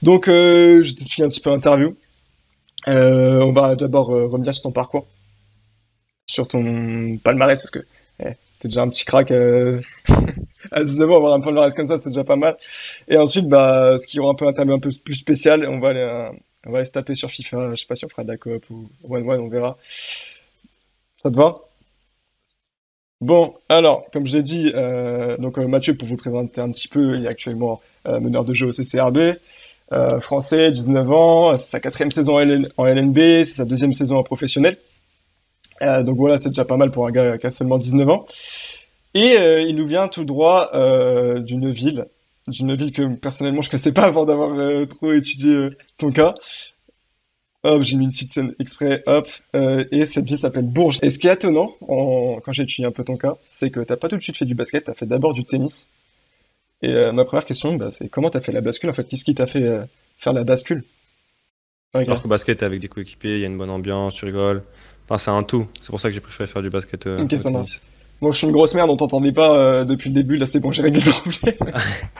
Donc, je t'explique un petit peu l'interview. On va d'abord revenir sur ton parcours, sur ton palmarès, parce que t'es déjà un petit crack à 19 ans, avoir un palmarès comme ça, c'est déjà pas mal. Et ensuite, bah, ce qui aura un peu interview un peu plus spécial, on va aller se taper sur FIFA. Je sais pas si on fera de la coop ou one one, on verra. Ça te va? Bon, alors, comme je l'ai dit, donc Mathieu, pour vous présenter un petit peu, il est actuellement meneur de jeu au CCRB, français, 19 ans, c'est sa quatrième saison en LNB, c'est sa deuxième saison en professionnel. Donc voilà, c'est déjà pas mal pour un gars qui a seulement 19 ans. Et il nous vient tout droit d'une ville que personnellement je connaissais pas avant d'avoir trop étudié ton cas. Hop, j'ai mis une petite scène exprès, hop, et cette ville s'appelle Bourges. Et ce qui est étonnant, quand j'ai étudié un peu ton cas, c'est que t'as pas tout de suite fait du basket, t'as fait d'abord du tennis. Et ma première question, bah, c'est comment t'as fait la bascule en fait? Qu'est-ce qui t'a fait faire la bascule? Alors Ok, que basket, t'es avec des coéquipiers, il y a une bonne ambiance, tu rigoles. Enfin, c'est un tout. C'est pour ça que j'ai préféré faire du basket ok, au ça marche. tennis. Bon, je suis une grosse merde, on t'entendait pas depuis le début, là c'est bon, j'ai réglé le problème.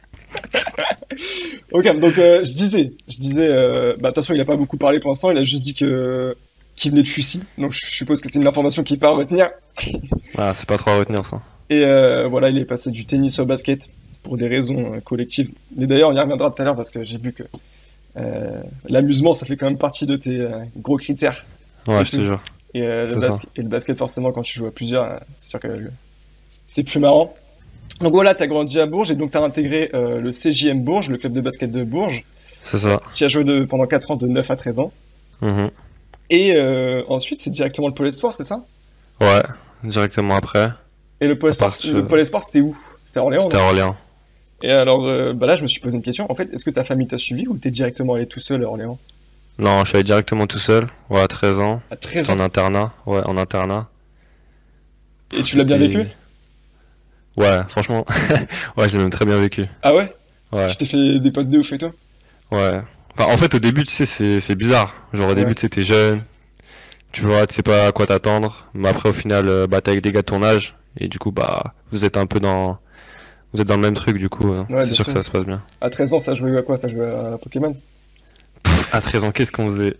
Ok, donc je disais, bah de toute façon il a pas beaucoup parlé pour l'instant, il a juste dit que qu'il venait de Fussy, donc je suppose que c'est une information qu'il peut retenir. Ah, c'est pas trop à retenir ça. Et voilà, il est passé du tennis au basket pour des raisons collectives. Et d'ailleurs, on y reviendra tout à l'heure parce que j'ai vu que l'amusement, ça fait quand même partie de tes gros critères Ouais, et je te tout. jure. Et, C'est ça. le basket, forcément, quand tu joues à plusieurs, c'est sûr que c'est plus marrant. Donc voilà, tu as grandi à Bourges et donc tu as intégré le CJM Bourges, le club de basket de Bourges. C'est ça. Tu as joué pendant 4 ans, de 9 à 13 ans. Mhm. Et ensuite, c'est directement le Pôle Espoir, c'est ça? Ouais, directement après. Et le Pôle À Espoir, partir... c'était où? C'était à Orléans, C'était non? à Orléans. Et alors, bah là, je me suis posé une question. En fait, est-ce que ta famille t'a suivi ou t'es directement allé tout seul à Orléans? Non, je suis allé directement tout seul. Ouais, à 13 ans. À 13 J'étais en ans. internat. Ouais, en internat. Et tu l'as bien vécu? C'était... Ouais, franchement. Ouais, je l'ai même très bien vécu. Ah ouais? Ouais, Tu t'es fait des potes de ouf et tout? ouais. Enfin, en fait, au début, tu sais, c'est bizarre. Genre, au début, Ouais. tu sais, t'es jeune. Tu vois, tu sais pas à quoi t'attendre. Mais après, au final, bah, t'es avec des gars de ton âge. Et du coup, bah, vous êtes dans le même truc, du coup, Ouais, c'est bien sûr que sûr. ça se passe bien. À 13 ans, ça jouait à quoi? Ça jouait à Pokémon? À 13 ans, qu'est-ce qu'on faisait?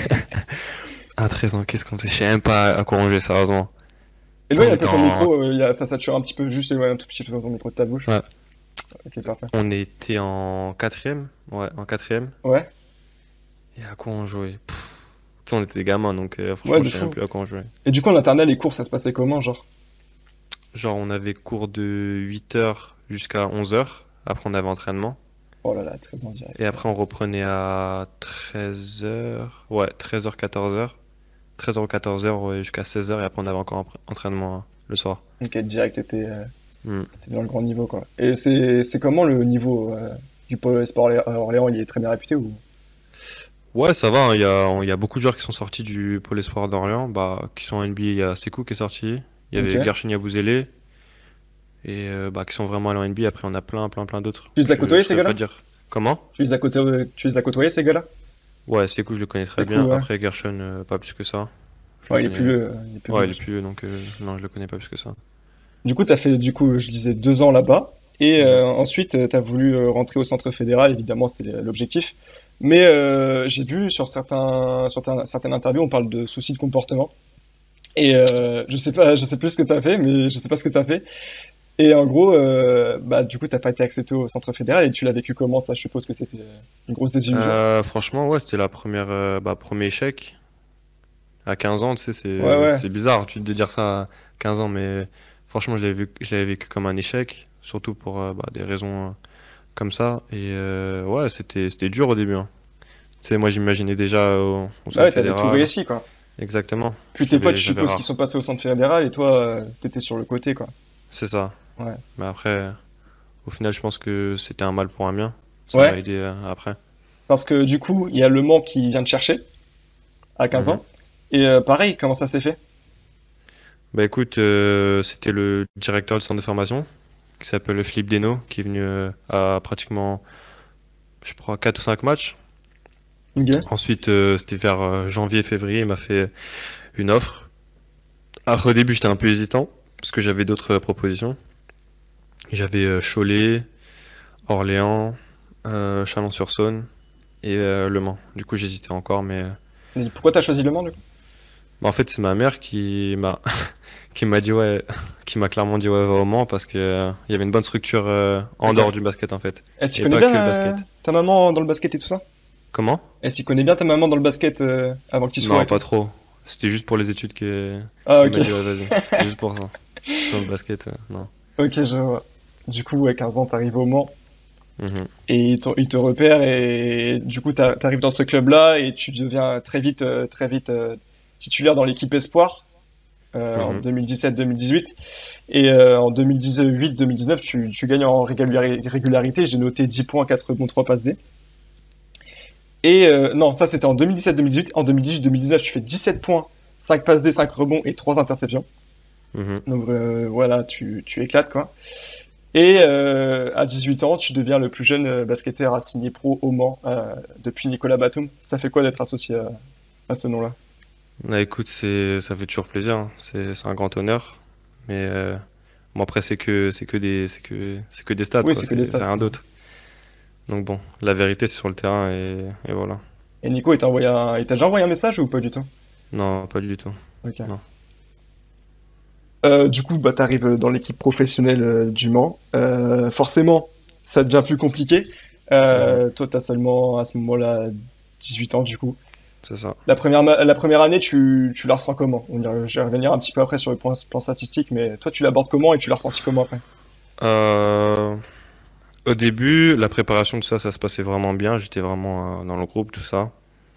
À 13 ans, qu'est-ce qu'on faisait? Je sais même pas à quoi on jouait, sérieusement. Tu sais, Éloigne on un était peu ton en, micro, ça sature un petit peu, juste éloigne un tout petit peu ton micro de ta bouche. ouais, Ok, parfait. on était en quatrième. Ouais, en quatrième. Ouais? Et à quoi on jouait? Tu sais, on était des gamins, donc Ouais, franchement, de je sais même fou. plus à quoi on jouait. Et du coup, en internat, les cours, ça se passait comment, genre? Genre, on avait cours de 8 heures jusqu'à 11 heures. Après, on avait entraînement. Oh là là, 13 ans direct. Et après, on reprenait à 13 heures. Ouais, 13 heures 14 heures. 13 heures ou 14 heures ouais, jusqu'à 16 heures. Et après, on avait encore un entraînement le soir. Ok, direct, Hmm. t'étais dans le grand niveau, quoi. Et c'est comment le niveau du Pôle Sport Orléans, il est très bien réputé ou? Ouais, ça va, hein. Il y a beaucoup de joueurs qui sont sortis du Pôle Espoir d'Orléans, bah, qui sont en NBA. Il y a Sekou qui est sorti. Il y avait Ok. Gershon Yabusele. Et bah, qui sont vraiment allés en NBA. Après, on a plein d'autres. Tu les as Je côtoyés, ces saurais pas gars-là? dire. Comment? Tu les as côtoyés, ces gars-là? Ouais, Sekou, je le connais très C'est cool, bien. ouais. Après, Gershon, pas plus que ça. Je le Ouais, il est plus connais. vieux, il est plus Ouais, vieux. il est plus vieux, donc non, je le connais pas plus que ça. Du coup, t'as fait, du coup, je disais 2 ans là-bas. Et Mhm. ensuite, t'as voulu rentrer au centre fédéral, évidemment, c'était l'objectif. Mais j'ai vu sur certaines interviews, on parle de soucis de comportement. Et je sais pas, je sais plus ce que t'as fait, mais je sais pas ce que t'as fait. Et en gros, bah, du coup, t'as pas été accepté au centre fédéral et tu l'as vécu comment ça? Je suppose que c'était une grosse désillusion. Franchement, ouais, c'était la première, premier échec. À 15 ans, tu sais, Ouais, ouais. c'est bizarre de dire ça à 15 ans, mais franchement, je l'avais vécu comme un échec, surtout pour bah, des raisons comme ça. Et ouais, c'était dur au début, hein. Tu sais, moi, j'imaginais déjà au Bah centre ouais, t'avais tout fédéral. réussi, quoi. Exactement. Puis tes potes, je J'avais suppose qu'ils sont rare. passés au centre fédéral et toi, t'étais sur le côté, quoi. C'est ça. Ouais. Mais après, au final, je pense que c'était un mal pour un bien. Ça m'a Ouais, aidé après. parce que du coup, il y a Le Mans qui vient te chercher à 15 Mhm. ans. Et pareil, comment ça s'est fait? Bah écoute, c'était le directeur du centre de formation qui s'appelle Philippe Desnaux, qui est venu à pratiquement, je crois, 4 ou 5 matchs. Ok. Ensuite, c'était vers janvier-février, il m'a fait une offre. Alors, au début, j'étais un peu hésitant, parce que j'avais d'autres propositions. J'avais Cholet, Orléans, Chalon-sur-Saône. et Le Mans. Du coup, j'hésitais encore, mais Et pourquoi t'as choisi Le Mans, du coup? en fait, c'est ma mère qui m'a qui m'a dit ouais, qui m'a clairement dit ouais, va au Mans parce que il y avait une bonne structure en Ok. dehors du basket en fait, Elle s'y et connaît pas bien, que le basket. ta maman, dans le basket et tout ça? Comment? Elle s'y connaît bien, ta maman, dans le basket, avant que tu sois Non, et pas tout? trop. C'était juste pour les études que Ah, elle ok. m'a dit ouais, vas-y. C'était juste pour ça. Sinon le basket, non. Ok, je vois. Du coup, à 15 ans, t'arrives au Mans Mhm. et ils te repèrent et du coup, t'arrives dans ce club-là et tu deviens très vite titulaire dans l'équipe Espoir en Mhm. 2017-2018. Et en 2018-2019, tu gagnes en régularité. J'ai noté 10 points, 4 rebonds, 3 passes D. Et non, ça c'était en 2017-2018. En 2018-2019, tu fais 17 points, 5 passes D, 5 rebonds et 3 interceptions. Mhm. Donc voilà, tu éclates quoi. Et à 18 ans, tu deviens le plus jeune basketteur à signer pro au Mans depuis Nicolas Batum. Ça fait quoi d'être associé à ce nom-là? Ah, écoute, ça fait toujours plaisir, hein. C'est un grand honneur, mais bon après c'est que des stats Oui, quoi, c'est que des c'est stats. rien d'autre. Donc bon, la vérité c'est sur le terrain et voilà. Et Nico, il t'a déjà envoyé un message ou pas du tout? Non, pas du tout. Ok. Non. Du coup, bah, tu arrives dans l'équipe professionnelle du Mans. Forcément, ça devient plus compliqué. Mhm. Toi, tu as seulement à ce moment-là 18 ans, du coup. C'est ça. La première année, tu la ressens comment? Je vais revenir un petit peu après sur le plan statistique, mais toi, tu l'abordes comment et tu l'as ressenti comment après? Euh, Au début, la préparation, tout ça, ça se passait vraiment bien. J'étais vraiment dans le groupe, tout ça.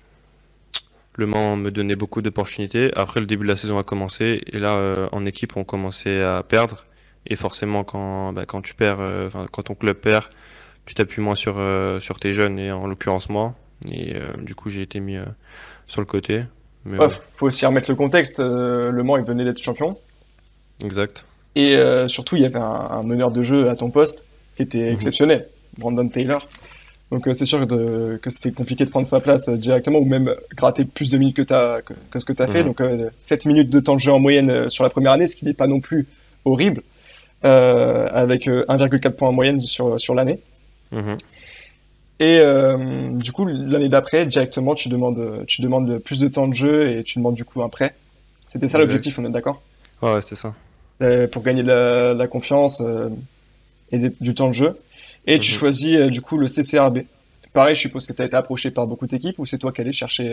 Le Mans me donnait beaucoup d'opportunités. Après, le début de la saison a commencé. Et là, en équipe, on commençait à perdre. Et forcément, quand tu perds, enfin, quand ton club perd, tu t'appuies moins sur tes jeunes, et en l'occurrence moi. Et du coup, j'ai été mis sur le côté. Mais Ouais, bon, faut aussi remettre le contexte. Le Mans, il venait d'être champion. exact. Et surtout, il y avait un meneur de jeu à ton poste qui était Mhm, exceptionnel, Brandon Taylor. Donc c'est sûr que c'était compliqué de prendre sa place directement ou même gratter plus de minutes que ce que tu as fait. mhm, Donc 7 minutes de temps de jeu en moyenne sur la première année, ce qui n'est pas non plus horrible, avec 1,4 points en moyenne sur l'année. mhm. Et du coup, l'année d'après, directement, tu demandes plus de temps de jeu et tu demandes du coup un prêt. C'était ça Exact. l'objectif, on est d'accord? Ouais, ouais, c'était ça. Pour gagner de la confiance et du temps de jeu. Et tu Mhm. choisis du coup le CCRB. Pareil, je suppose que tu as été approché par beaucoup d'équipes ou c'est toi qui allais chercher.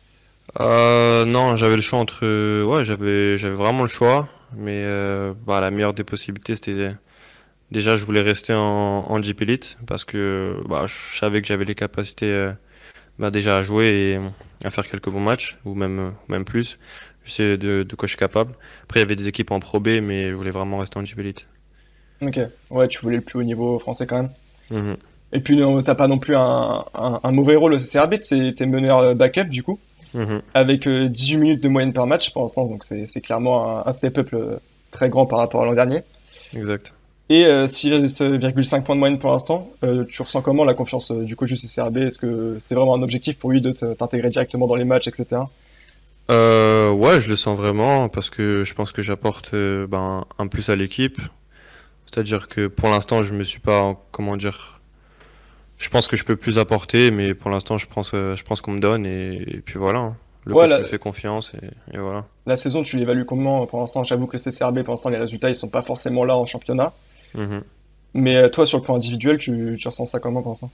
Non, j'avais le choix entre. Ouais, j'avais vraiment le choix. Mais bah, la meilleure des possibilités, c'était. Déjà, je voulais rester en Jeep Elite parce que bah, je savais que j'avais les capacités bah, déjà à jouer et à faire quelques bons matchs, ou même plus. Je sais de quoi je suis capable. Après, il y avait des équipes en Pro B, mais je voulais vraiment rester en Jeep Elite. Ok, ouais, tu voulais le plus haut niveau français quand même. Mhm, Et puis non, t'as pas non plus un mauvais rôle au CCRB, t'es meneur backup du coup, mhm, avec 18 minutes de moyenne par match pour l'instant, donc c'est clairement un step-up très grand par rapport à l'an dernier. exact. Et 6,5 points de moyenne pour l'instant, tu ressens comment la confiance du coach du CCRB? Est-ce que c'est vraiment un objectif pour lui de t'intégrer directement dans les matchs, etc.? Ouais, je le sens vraiment parce que je pense que j'apporte ben, un plus à l'équipe. C'est-à-dire que pour l'instant, je me suis pas, comment dire, je pense que je peux plus apporter, mais pour l'instant, je pense qu'on me donne et puis voilà, hein. Le Ouais, coach me fait confiance et voilà. la saison, tu l'évalues comment pour l'instant? J'avoue que le CCRB, pour l'instant, les résultats, ils sont pas forcément là en championnat. Mhm. Mais toi, sur le plan individuel, tu ressens ça comment pour l'instant?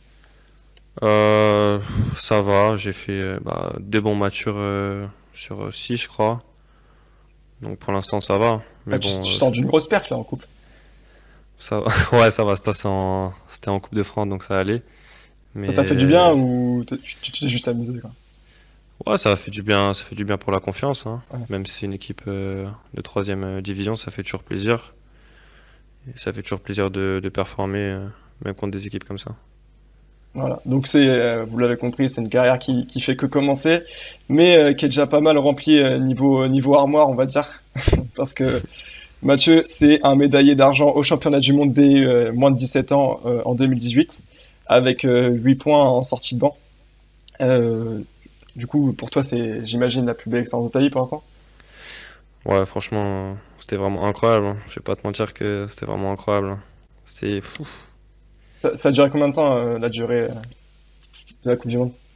Euh, Ça va, j'ai fait bah, deux bons matchs sur six, je crois. Donc pour l'instant, ça va. Ah, Mais bon, tu sors d'une grosse perf là en couple. ça va. Ouais, ça va. C'était en Coupe de France, donc ça allait. Ça t'a fait du bien Mais ou tu t'es juste amusé quoi? ouais, ça fait du bien. Ça fait du bien pour la confiance, hein. Ouais. Même si c'est une équipe de troisième division, ça fait toujours plaisir. Et ça fait toujours plaisir de performer, même contre des équipes comme ça. Voilà. Donc vous l'avez compris, c'est une carrière qui fait que commencer, mais qui est déjà pas mal remplie niveau armoire, on va dire, parce que Mathieu, c'est un médaillé d'argent au championnat du monde des moins de 17 ans en 2018, avec 8 points en sortie de banc. Euh, du coup, pour toi, c'est, j'imagine, la plus belle expérience de ta vie pour l'instant. Ouais, franchement, c'était vraiment incroyable, hein. Je vais pas te mentir que c'était vraiment incroyable, hein. C'est fou. Ça a duré combien de temps la durée de la Coupe du Monde?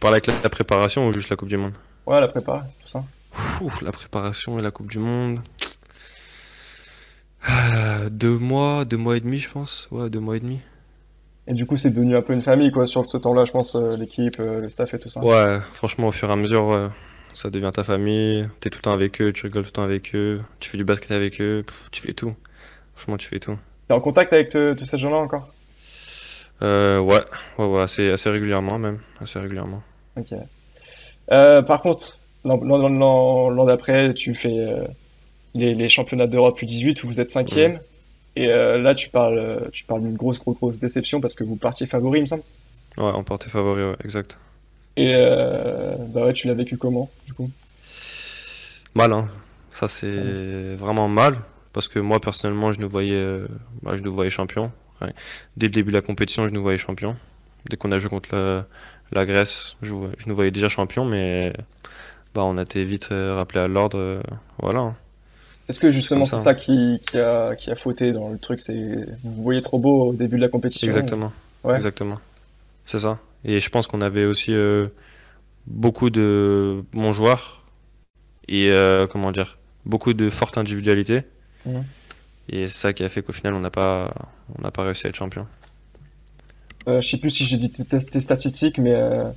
parles avec la préparation ou juste la Coupe du Monde? Ouais, la prépa, tout ça. La préparation et la Coupe du Monde. 2 mois et demi, je pense. Ouais, 2 mois et demi. Et du coup, c'est devenu un peu une famille, quoi, sur ce temps-là, je pense, l'équipe, le staff et tout ça. Ouais, franchement, au fur et à mesure, ouais, ça devient ta famille. T'es tout le temps avec eux, tu rigoles tout le temps avec eux, tu fais du basket avec eux, tu fais tout. Franchement, tu fais tout. T'es en contact avec tous ces gens-là encore? Ouais, ouais, assez régulièrement même, assez régulièrement. Ok. Par contre, l'an d'après, tu fais les championnats d'Europe U18 où vous êtes Mhm. cinquième. Et là, tu parles d'une grosse déception parce que vous partiez favori, il me semble. Ouais, on portait favori, ouais, exact. Et bah ouais, tu l'as vécu comment, du coup? Mal, hein. Ça, Ouais. c'est vraiment mal. Parce que moi, personnellement, je nous voyais champion. Ouais. Dès le début de la compétition, je nous voyais champion. Dès qu'on a joué contre la Grèce, je nous voyais déjà champion, mais bah, on a été vite rappelé à l'ordre. Voilà, hein. Est-ce que C'est comme justement ça, c'est hein. ça qui a fauté dans le truc, c'est vous vous voyez trop beau au début de la compétition? Exactement. Ouais. Exactement. C'est ça. Et je pense qu'on avait aussi beaucoup de bons joueurs et, comment dire, beaucoup de fortes individualités. Mhm. Et c'est ça qui a fait qu'au final, on n'a pas réussi à être champion. Je sais plus si j'ai dit tes statistiques, mais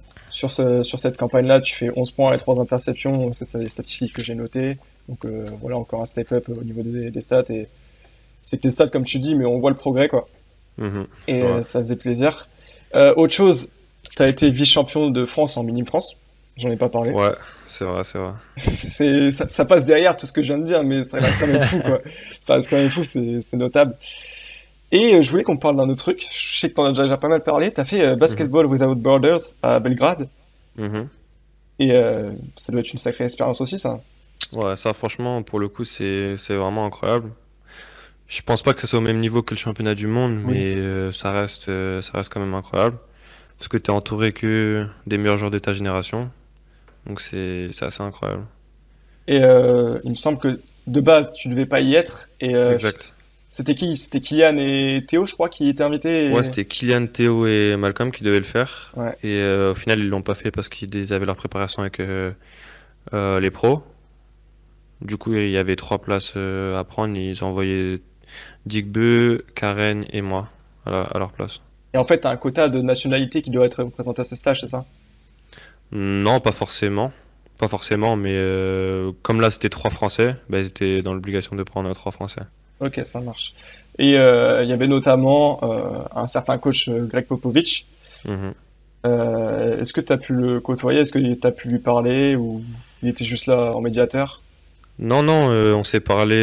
sur cette campagne-là, tu fais 11 points et 3 interceptions. C'est les statistiques que j'ai notées. Donc voilà, encore un step-up au niveau des stats. Et c'est que tes stats, comme tu dis, mais on voit le progrès, quoi. Mhm, c'est Et vrai. ça faisait plaisir. Autre chose, tu as été vice-champion de France en Minime France. J'en ai pas parlé. Ouais, c'est vrai, c'est vrai. Ça passe derrière tout ce que je viens de dire, mais ça reste quand même fou, quoi. Ça reste quand même fou, c'est notable. Et je voulais qu'on parle d'un autre truc. Je sais que t'en as déjà pas mal parlé. T'as fait Mhm, Basketball Without Borders à Belgrade. mhm. Et ça doit être une sacrée expérience aussi, ça. Ouais, ça, franchement, pour le coup, c'est vraiment incroyable. Je pense pas que ce soit au même niveau que le championnat du monde, Oui. mais ça reste quand même incroyable. Parce que t'es entouré que des meilleurs joueurs de ta génération. Donc c'est assez incroyable. Et il me semble que de base, tu devais pas y être. Et Exact. c'était qui? C'était Kylian et Théo, je crois, qui étaient Ouais, invités. c'était Kylian, Théo et Malcolm qui devaient le faire. Ouais. Et au final, ils l'ont pas fait parce qu'ils avaient leur préparation avec les pros. Du coup, il y avait 3 places à prendre. Ils ont envoyé Digbeu, Karen et moi à leur place. Et en fait, t'as un quota de nationalité qui doit être représenté à ce stage, c'est ça? Non, pas forcément. Pas forcément, mais comme là c'était 3 Français, bah, ils étaient dans l'obligation de prendre 3 Français. Ok, ça marche. Et il y avait notamment un certain coach Greg Popovich. Mhm. Est-ce que tu as pu le côtoyer? Est-ce que tu as pu lui parler ou il était juste là en médiateur? Non, non, on s'est parlé,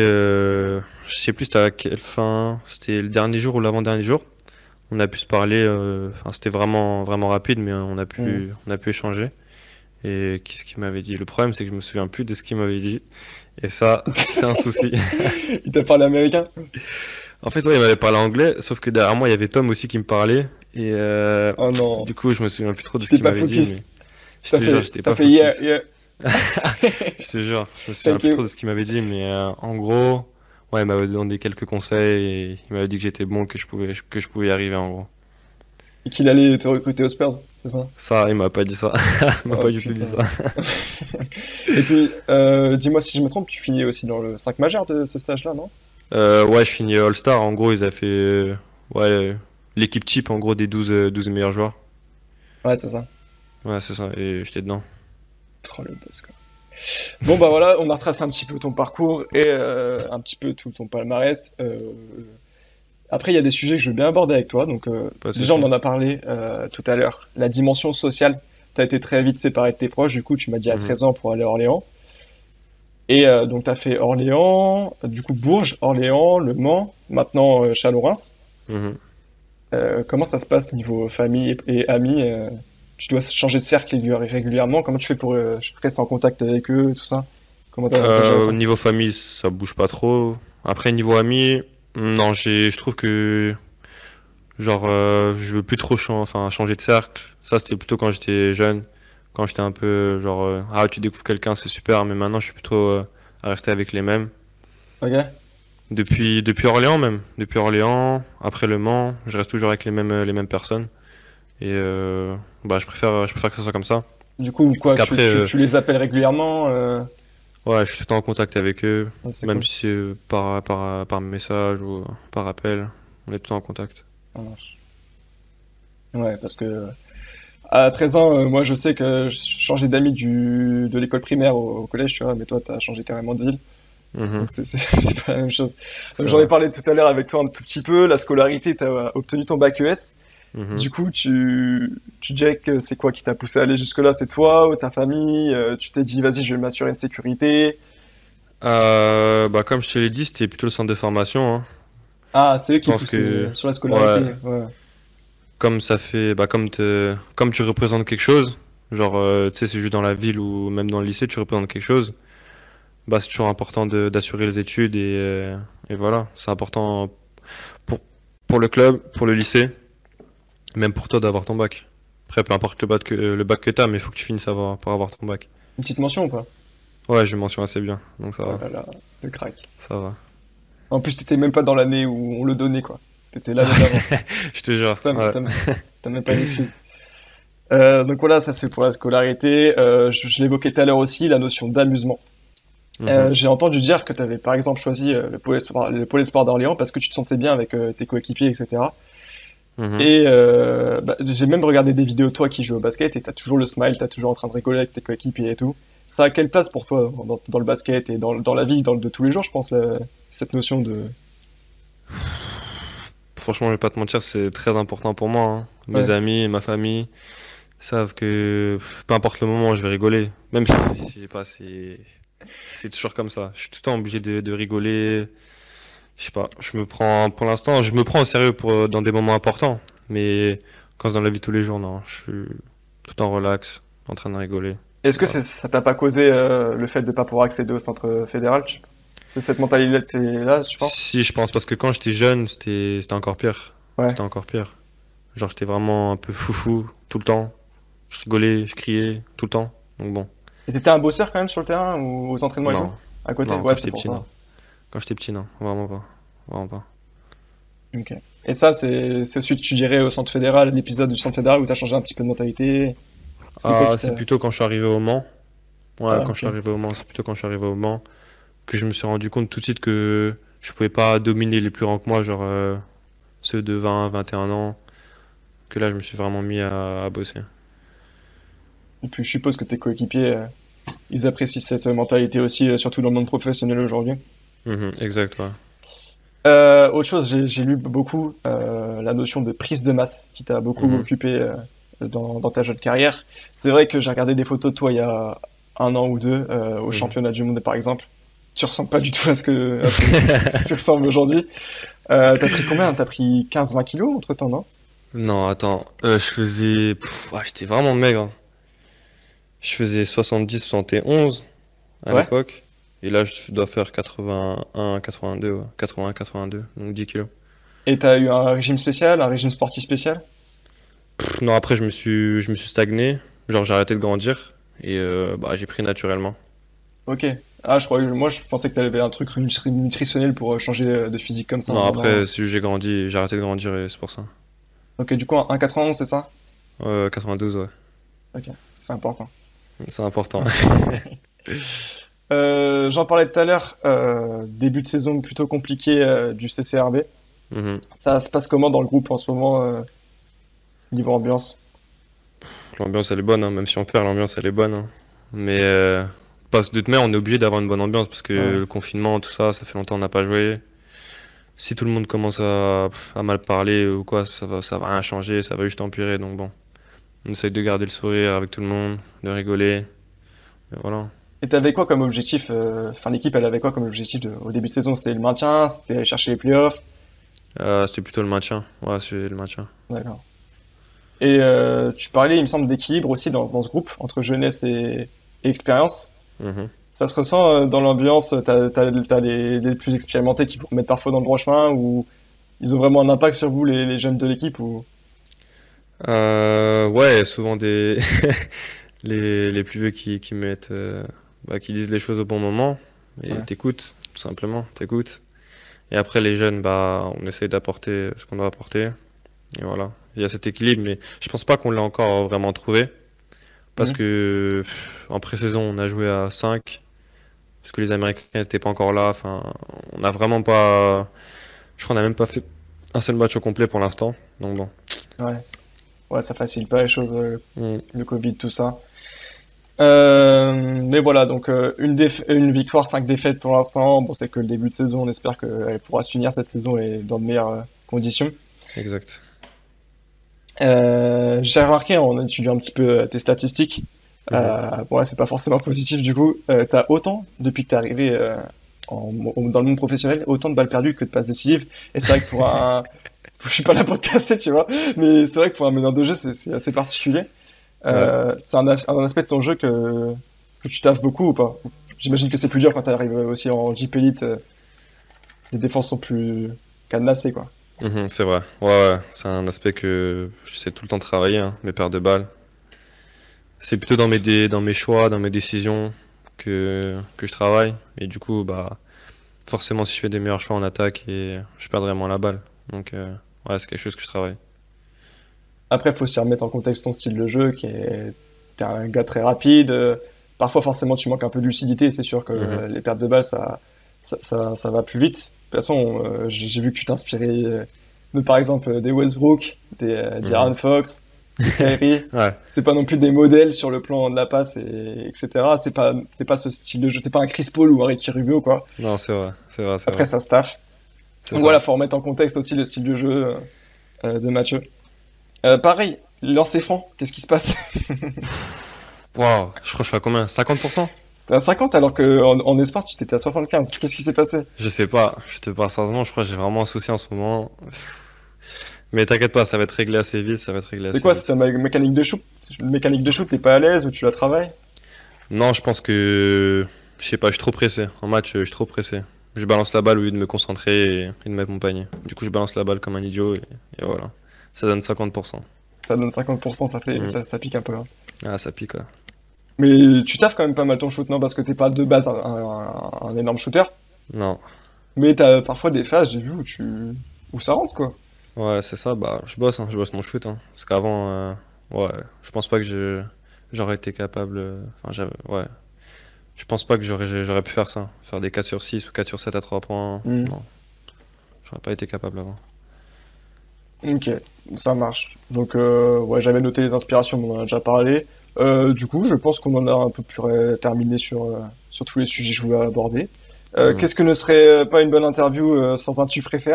je sais plus c'était à quelle fin, c'était le dernier jour ou l'avant-dernier jour. On a pu se parler, enfin c'était vraiment rapide, mais Hmm. on a pu échanger. Et qu'est-ce qu'il m'avait dit? Le problème, c'est que je me souviens plus de ce qu'il m'avait dit. Et ça, c'est un souci. Il t'a parlé américain? En fait, ouais, il m'avait parlé anglais, sauf que derrière moi, il y avait Tom aussi qui me parlait. Et Oh non, du coup, je me souviens plus trop de tu ce t'es qu'il pas m'avait dit, mais focus. je te jure, j'étais T'as pas fait yeah, focus. yeah. Je te jure, je me souviens Thank plus trop you. de ce qu'il m'avait dit, mais en gros, ouais, il m'avait donné quelques conseils et il m'avait dit que j'étais bon, que je pouvais y arriver en gros. Et qu'il allait te recruter aux Spurs, c'est ça? Ça, il m'a pas dit ça. Il m'a Oh pas du tout dit ça. putain. Et puis, dis-moi si je me trompe, tu finis aussi dans le 5 majeur de ce stage-là, non? Ouais, je finis All-Star. En gros, ils avaient fait ouais, l'équipe type en gros des 12 meilleurs joueurs. Ouais, c'est ça. Ouais, c'est ça. Et j'étais dedans. Oh, le boss, quoi. Bon, bah voilà, on a retracé un petit peu ton parcours et un petit peu tout ton palmarès. Après, il y a des sujets que je veux bien aborder avec toi. Donc, Pas de déjà, on souci. en a parlé tout à l'heure. La dimension sociale. Tu as été très vite séparé de tes proches. Du coup, tu m'as dit à Mhm, 13 ans pour aller à Orléans. Et donc, tu as fait Orléans, du coup, Bourges, Orléans, Le Mans, maintenant Châlons-Reims. mhm. Comment ça se passe niveau famille et amis? Tu dois changer de cercle régulièrement. Comment tu fais pour rester en contact avec eux, tout ça? Comment t'as géré Au ça? niveau famille, ça bouge pas trop. Après, niveau amis, non, je trouve que genre, je veux plus trop enfin, changer de cercle. Ça, c'était plutôt quand j'étais jeune, quand j'étais un peu genre, ah, tu découvres quelqu'un, c'est super, mais maintenant, je suis plutôt à rester avec les mêmes. Ok? Depuis Orléans même. Depuis Orléans, après Le Mans, je reste toujours avec les mêmes personnes. Et bah, je préfère que ça soit comme ça. Du coup, Parce quoi, qu'après, tu les appelles régulièrement ouais, je suis tout le temps en contact avec eux, ouais, c'est même cool. si c'est par message ou par appel, on est tout le temps en contact. Ça marche. Ouais, parce que à 13 ans, moi je sais que je changeais d'amis de l'école primaire au collège, tu vois, mais toi t'as changé carrément de ville, Mhm, donc c'est pas la même chose. Donc c'est j'en ai vrai. parlé tout à l'heure avec toi un tout petit peu, la scolarité, t'as obtenu ton bac ES. Mhm. Du coup, tu dirais que c'est quoi qui t'a poussé à aller jusque-là? C'est toi ou ta famille? Tu t'es dit, vas-y, je vais m'assurer une sécurité. Bah, comme je te l'ai dit, c'était plutôt le centre de formation, hein. Ah, c'est eux Je qui pense poussent que, sur la ouais, scolarité. Ouais. comme ça fait, bah, comme tu représentes quelque chose, genre, tu sais, c'est juste dans la ville ou même dans le lycée, tu représentes quelque chose, bah, c'est toujours important d'assurer les études et voilà. C'est important pour, pour le club, pour le lycée, même pour toi d'avoir ton bac. Après, peu importe le bac que t'as, mais il faut que tu finisses pour avoir ton bac. Une petite mention ou pas? Ouais, je m'en suis assez bien, donc ça Oh va, là là, le crack. ça va. En plus, t'étais même pas dans l'année où on le donnait, quoi. T'étais l'année d'avant. Je te jure, T'as ouais. t'as- t'as même pas d'excuse. Donc voilà, ça c'est pour la scolarité. Je l'évoquais tout à l'heure aussi, la notion d'amusement. Mhm, J'ai entendu dire que tu avais par exemple choisi le pôle espoir d'Orléans parce que tu te sentais bien avec tes coéquipiers, etc. mhm. Et bah, j'ai même regardé des vidéos de toi qui joues au basket et t'as toujours le smile, t'as toujours en train de rigoler avec tes coéquipiers et tout. Ça a quelle place pour toi dans le basket et dans la vie de tous les jours, je pense, cette notion de... Franchement, je vais pas te mentir, c'est très important pour moi, hein. Mes Ouais. amis et ma famille savent que peu importe le moment, je vais rigoler. Même si, je sais pas, c'est toujours comme ça. Je suis tout le temps obligé de rigoler. Je sais pas, pour l'instant, je me prends au sérieux dans des moments importants. Mais quand c'est dans la vie de tous les jours, non, je suis tout le temps relax, en train de rigoler. Est-ce que Voilà. ça t'a pas causé le fait de pas pouvoir accéder au centre fédéral? C'est cette mentalité-là, tu penses? Si, je pense, parce que quand j'étais jeune, c'était encore pire. Ouais. C'était encore pire. Genre, j'étais vraiment un peu foufou tout le temps. Je rigolais, je criais tout le temps. Donc bon, Et t'étais un bosseur quand même sur le terrain ou aux entraînements et tout? non, À côté? non, Ouais, quand c'est j'étais pour petit, ça. non. Quand j'étais petit, non, vraiment pas. Vraiment pas. Ok. Et ça, c'est celui que tu dirais au centre fédéral, l'épisode du centre fédéral où t'as changé un petit peu de mentalité. C'est quoi Ah, qui c'est t'a... plutôt quand je suis arrivé au Mans. Ouais, Ah, quand je ok. suis arrivé au Mans, c'est plutôt quand je suis arrivé au Mans que je me suis rendu compte tout de suite que je pouvais pas dominer les plus grands que moi, genre ceux de 20, 21 ans, que là je me suis vraiment mis à bosser. Et puis je suppose que tes coéquipiers, ils apprécient cette mentalité aussi, surtout dans le monde professionnel aujourd'hui. Mhm, exact, ouais. Autre chose, j'ai lu beaucoup la notion de prise de masse qui t'a beaucoup Mhm, occupé dans ta jeune carrière. C'est vrai que j'ai regardé des photos de toi il y a un an ou deux au mhm. championnat du monde par exemple. Tu ressembles pas du tout à ce que tu ressembles aujourd'hui. T'as pris combien? T'as pris 15-20 kilos entre-temps, non? Non, attends, j'étais vraiment maigre, hein. Je faisais 70, 71 à Ouais. l'époque. Et là, je dois faire 81, 82, ouais. 80, 82, donc 10 kilos. Et t'as eu un régime spécial, un régime sportif spécial? Non, après, je me suis stagné. Genre, j'ai arrêté de grandir. Et bah, j'ai pris naturellement. Ok. Ah, moi je pensais que t'avais un truc nutritionnel pour changer de physique comme ça, Non, vraiment. après, si j'ai grandi, j'ai arrêté de grandir et c'est pour ça. Ok, du coup, un 1,91, c'est ça? 92, ouais. Ok, c'est important. C'est important. J'en parlais tout à l'heure, début de saison plutôt compliqué du CCRB. Mhm. Ça se passe comment dans le groupe en ce moment, niveau ambiance? L'ambiance, elle est bonne, hein. Même si on perd, l'ambiance, elle est bonne, hein. Mais parce que de toute manière, on est obligé d'avoir une bonne ambiance parce que Ouais. le confinement, tout ça, ça fait longtemps qu'on n'a pas joué. Si tout le monde commence à mal parler ou quoi, ça va rien changer, ça va juste empirer. Donc bon, on essaye de garder le sourire avec tout le monde, de rigoler. Et voilà. Et t'avais quoi comme objectif, enfin l'équipe elle avait quoi comme objectif au début de saison? C'était le maintien, c'était aller chercher les playoffs? C'était plutôt le maintien. Ouais, c'est le maintien. D'accord. Et tu parlais, il me semble, d'équilibre aussi dans ce groupe entre jeunesse et expérience. Mhm. Ça se ressent dans l'ambiance, t'as les plus expérimentés qui vous remettent parfois dans le droit chemin ou ils ont vraiment un impact sur vous, les jeunes de l'équipe ou... Ouais, souvent les plus vieux qui mettent, bah, qui disent les choses au bon moment et Ouais. t'écoutes, tout simplement, t'écoutes. Et après les jeunes, bah, on essaye d'apporter ce qu'on doit apporter Et voilà. Il y a cet équilibre, mais je pense pas qu'on l'a encore vraiment trouvé. Parce Mhm. que en pré-saison, on a joué à 5 parce que les Américains n'étaient pas encore là. Enfin, on n'a vraiment pas. Je crois qu'on n'a même pas fait un seul match au complet pour l'instant. Donc bon. Ouais. Ouais, ça facilite pas les choses, Mm. le Covid, tout ça. Mais voilà, donc une victoire, 5 défaites pour l'instant. Bon, c'est que le début de saison. On espère qu'elle pourra se finir cette saison et dans de meilleures conditions. Exact. J'ai remarqué en étudiant un petit peu tes statistiques, Mhm. bon là c'est pas forcément positif du coup, t'as autant, depuis que t'es arrivé dans le monde professionnel, autant de balles perdues que de passes décisives. Et c'est vrai que pour un... Je suis pas là pour te casser, tu vois, mais c'est vrai que pour un meneur de jeu, c'est assez particulier. Ouais. C'est un aspect de ton jeu que tu taffes beaucoup ou pas? J'imagine que c'est plus dur quand t'arrives aussi en JP Elite, les défenses sont plus cadenassées, quoi. Mhm, c'est vrai. Ouais, ouais. C'est un aspect que j'essaie tout le temps de travailler, hein, mes paires de balles. C'est plutôt dans mes choix, dans mes décisions que je travaille. Et du coup, bah, forcément, si je fais des meilleurs choix en attaque, et je perdrai moins la balle. Donc, ouais, c'est quelque chose que je travaille. Après, faut aussi remettre en contexte ton style de jeu, qui est, t'es un gars très rapide. Parfois, forcément, tu manques un peu de lucidité. C'est sûr que Mhm, les pertes de balles, ça va plus vite. De toute façon, j'ai vu que tu t'inspirais par exemple, des Westbrook, mhm. d'Aaron Fox, des Kyrie. Ouais. C'est pas non plus des modèles sur le plan de la passe, etc. C'est pas ce style de jeu. T'es pas un Chris Paul ou un Ricky Rubio, quoi. Non, c'est vrai. C'est vrai, c'est Après, vrai. ça staff. C'est Donc ça. voilà, faut remettre en contexte aussi le style de jeu de Mathieu. Pareil, lancer franc, qu'est-ce qui se passe? Waouh, je crois que je fais à combien? 50%? C'était à 50 alors que en esport tu t'étais à 75. Qu'est-ce qui s'est passé? Je sais pas. Je te parle sérieusement, je crois que j'ai vraiment un souci en ce moment. Mais t'inquiète pas, ça va être réglé assez vite, ça va être réglé C'est assez quoi? C'est ta vite. mécanique de shoot? Mécanique de shoot, t'es pas à l'aise ou tu la travailles? Non, je pense que, je sais pas, je suis trop pressé. En match, je suis trop pressé. Je balance la balle au lieu de me concentrer et de mettre mon panier. Du coup, je balance la balle comme un idiot et voilà. Ça donne 50%. Ça donne 50%, Hmm. ça pique un peu, hein. Ah, ça pique, ouais. Mais tu taffes quand même pas mal ton shoot, non? Parce que t'es pas de base un énorme shooter. Non. Mais t'as parfois des phases, j'ai vu, où ça rentre, quoi. Ouais, c'est ça, bah, je bosse mon shoot, hein. Parce qu'avant, ouais, je pense pas que j'aurais été capable, enfin, ouais. Je pense pas que j'aurais pu faire ça. Faire des 4 sur 6 ou 4 sur 7 à 3 points. Hmm. Non, j'aurais pas été capable avant. Ok, ça marche. Donc, ouais, j'avais noté les inspirations, mais on en a déjà parlé. Du coup, je pense qu'on en a un peu plus terminé sur tous les sujets que je voulais aborder. Hmm. Qu'est-ce que ne serait pas une bonne interview sans un tu préfères?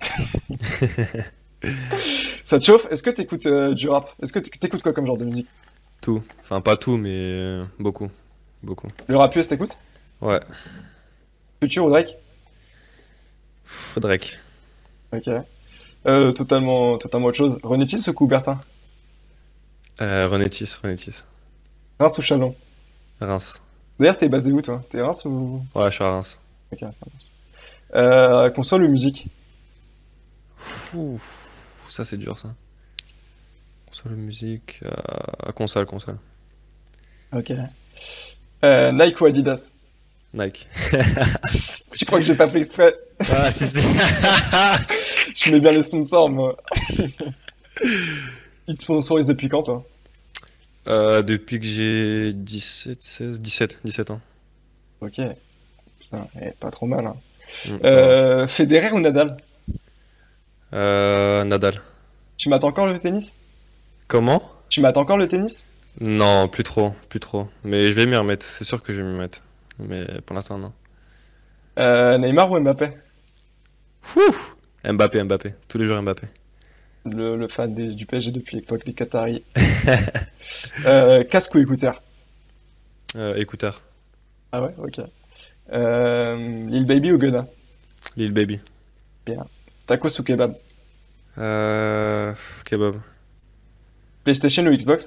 Ça te chauffe? Est-ce que t'écoutes du rap? Est-ce que t'écoutes quoi comme genre de musique? Tout. Enfin, pas tout, mais beaucoup. Beaucoup. Le rap US, t'écoutes? Ouais. Future ou Drake? Drake. Ok. Totalement autre chose. Renétis ou Coubertin? Renétis, Renétis. Reims ou Chalon? Reims. D'ailleurs, t'es basé où, toi? T'es Reims ou... Ouais, je suis à Reims. Ok, ça marche. Console ou musique? Ouh, ça c'est dur ça. Console de musique. Console, console. Ok. Nike ou Adidas? Nike. Je crois que j'ai pas fait exprès. Ah, si, si. Je mets bien les sponsors, moi. Ils te sponsorisent depuis quand, toi? Depuis que j'ai 17 ans. Ok. Putain, pas trop mal, hein. Ça va. Federer ou Nadal? Nadal. Tu mates encore le tennis? Comment? Tu mates encore le tennis? Non, plus trop, plus trop. Mais je vais m'y remettre, c'est sûr que je vais m'y remettre. Mais pour l'instant, non. Neymar ou Mbappé? Ouh. Mbappé, Mbappé. Tous les jours Mbappé. Le fan du PSG depuis l'époque des Qataris. Casque ou écouteur? Écouteur. Ah ouais, ok. Lil Baby ou Gunna? Lil Baby. Bien. Tacos ou kebab? Kebab. PlayStation ou Xbox?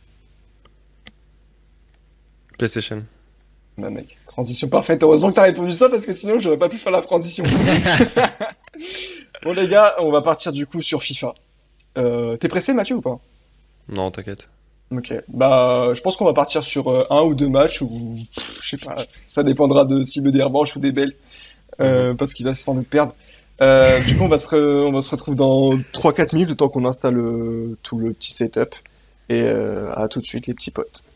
PlayStation. Bah mec, transition parfaite. Heureusement que t'as répondu ça parce que sinon j'aurais pas pu faire la transition. Bon les gars, on va partir du coup sur FIFA. T'es pressé Mathieu ou pas? Non, t'inquiète. Ok. Bah je pense qu'on va partir sur un ou deux matchs ou je sais pas. Ça dépendra de s'il me des revanches ou des belles. Mhm. Parce qu'il va sans doute perdre. Du coup, on va se retrouver dans 3-4 minutes, le temps qu'on installe tout le petit setup. Et à tout de suite, les petits potes.